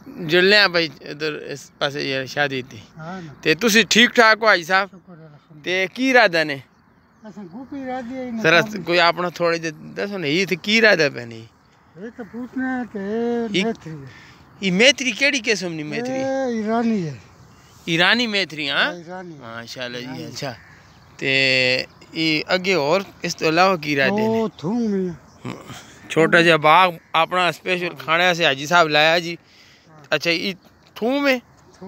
جلنے ہیں بھائی ادھر اس پاسے یہ شادی تھی تے تسی ٹھیک ٹھاک ہو حاجی صاحب تے کی ارادہ نے ذرا کوئی اپنا تھوڑے جے دسو نا یہ تے کی ارادہ پہ نہیں یہ تو پوچھنا ہے کہ میتری یہ میتری کیڑی قسم نہیں میتری ایرانی ہے ایرانی میتری ہاں ماشاءاللہ جی اچھا تے یہ اگے اور اس تو علاوہ کی ارادے نے تھوم چھوٹا جا باغ اپنا اسپیشل کھانے سے حاجی صاحب لایا جی اچھا یہ تھوم ہے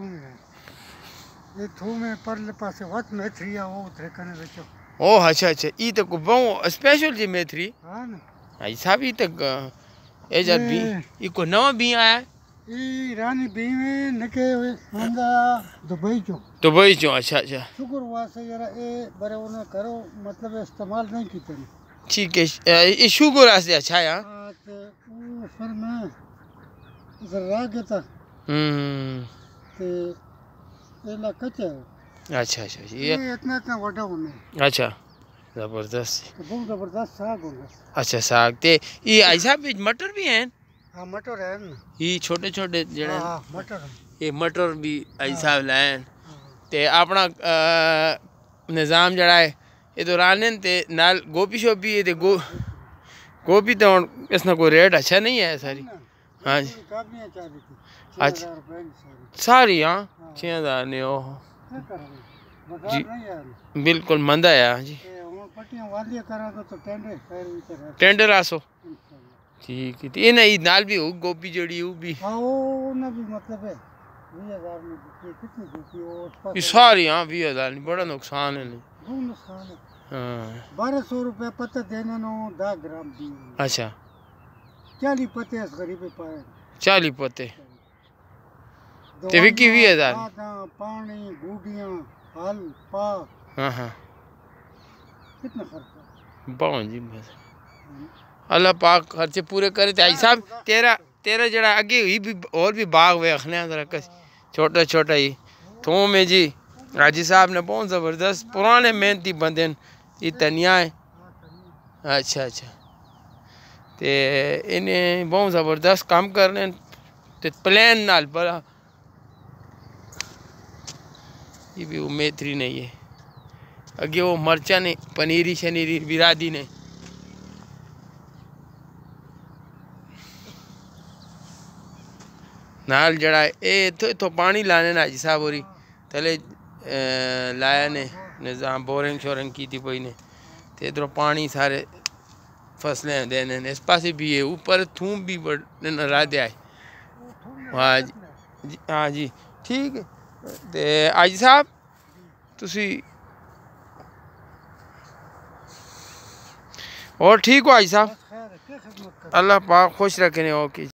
یہ تھوم ہے پرلے پاسے وقت میتری ہے وہ اترے کنے بچو او اچھا اچھا یہ تو بہت اسپیشل جی میتری ہاں نا حاجی صاحب یہ تو ایجا بھی یہ کوئی نواں بھی آیا ہے یہ ایرانی بھی میں نکے ہوئے مندہ دبئی چوں اچھا اچھا شکر واسے یارا اے برے انہیں کرو مطلب استعمال نہیں کیتے ہیں ٹھیک ہے یہ شوگر واسطے اچھا ہے پھر میں ذرا کے تھا یہ کچا ہے اچھا اچھا یہ اتنا وڈا ہونے اچھا زبردست بہت زبردست ساگ ہونا اچھا ساگ تے یہ حاجی صاحب مٹر بھی ہیں ہاں مٹر ہے یہ چھوٹے چھوٹے جڑے مٹر یہ مٹر بھی حاجی صاحب لائیں تے اپنا نظام جڑا ہے یہ تو رانن تے نال گوبھی شوبھی ہے تے گوبھی تو اس نے کوئی ریٹ اچھا نہیں ہے ساری ہاں جی اچھا ساری ہاں 6000 نے او جی بالکل مندہ ہے ہاں جی ٹینڈر آسو ٹھیک ہے یہ نہیں نال بھی ہو گوبھی جڑی ہو بھی مطلب ہے یہ ساری ہاں 20000 نہیں بڑا نقصان ہے ہاں 1200 روپے پتہ دینے نو 10 گرام دی اچھا 40 پتے اس غریبے پائے 40 پتے تے وکی 20000 پانی گوڈیاں ہل پا ہاں ہاں کتنا خرچ بہت جی اللہ پاک خرچے پورے کرے تے حاجی صاحب تیرا جڑا اگے ہوئی بھی اور بھی باغ ویکھنے ذرا چھوٹا چھوٹا ہی تھوم ہے جی حاجی صاحب نے بہت زبردست پرانے محنتی بندے یہ تنیا ہے اچھا اچھا تے انہیں بہت زبردست کام کرنے تے پلین نال بڑا یہ بھی وہ میتری نہیں ہے اگے وہ مرچا نے پنیری شنیری برادی نے نال جڑا اے تو پانی لانے نا حاجی صاحب ہوری تھلے لایا نے نظام بورنگ شورنگ کی تھی کوئی نے تے ادھر پانی سارے فصلیں دینے نے اس پاسے بھی ہے اوپر تھوم بھی را دیا ہے ہاں جی ٹھیک ہے تے حاجی صاحب تسی اور ٹھیک ہو حاجی صاحب اللہ پاک خوش رکھنے ہو کی